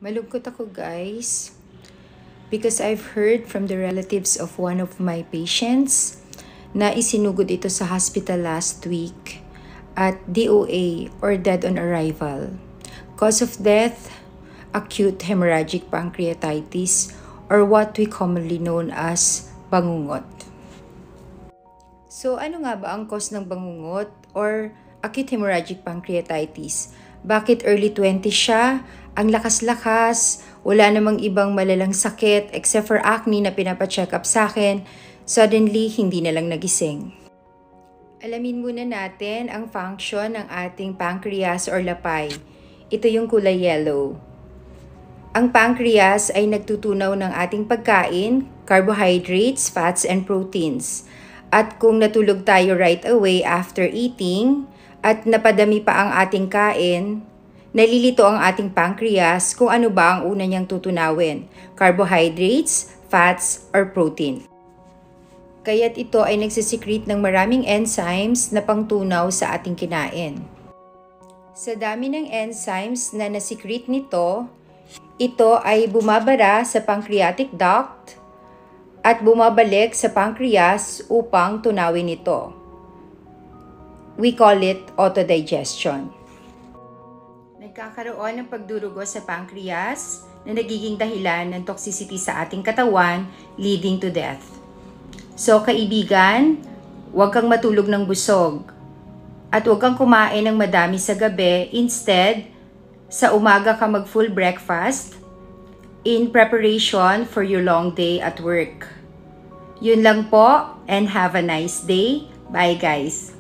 Malungkot ako, guys, because I've heard from the relatives of one of my patients na isinugod ito sa hospital last week at DOA or dead on arrival. Cause of death, acute hemorrhagic pancreatitis or what we commonly known as bangungot. So ano nga ba ang cause ng bangungot or acute hemorrhagic pancreatitis? Bakit early 20s siya? Ang lakas-lakas, wala namang ibang malalang sakit except for acne na pinapacheck up sa akin. Suddenly, hindi na lang nagising. Alamin muna natin ang function ng ating pancreas or lapay. Ito yung kulay yellow. Ang pancreas ay nagtutunaw ng ating pagkain, carbohydrates, fats, and proteins. At kung natulog tayo right away after eating at napadami pa ang ating kain, nalilito ang ating pancreas kung ano ba ang una niyang tutunawin, carbohydrates, fats, or protein. Kaya't ito ay nagsisecrete ng maraming enzymes na pangtunaw sa ating kinain. Sa dami ng enzymes na nasecrete nito, ito ay bumabara sa pancreatic duct at bumabalik sa pancreas upang tunawin ito. We call it autodigestion. Nagkakaroon ng pagdurugo sa pancreas na nagiging dahilan ng toxicity sa ating katawan leading to death. So kaibigan, huwag kang matulog ng busog at huwag kang kumain ng madami sa gabi. Instead, sa umaga ka mag-full breakfast in preparation for your long day at work. Yun lang po and have a nice day. Bye guys!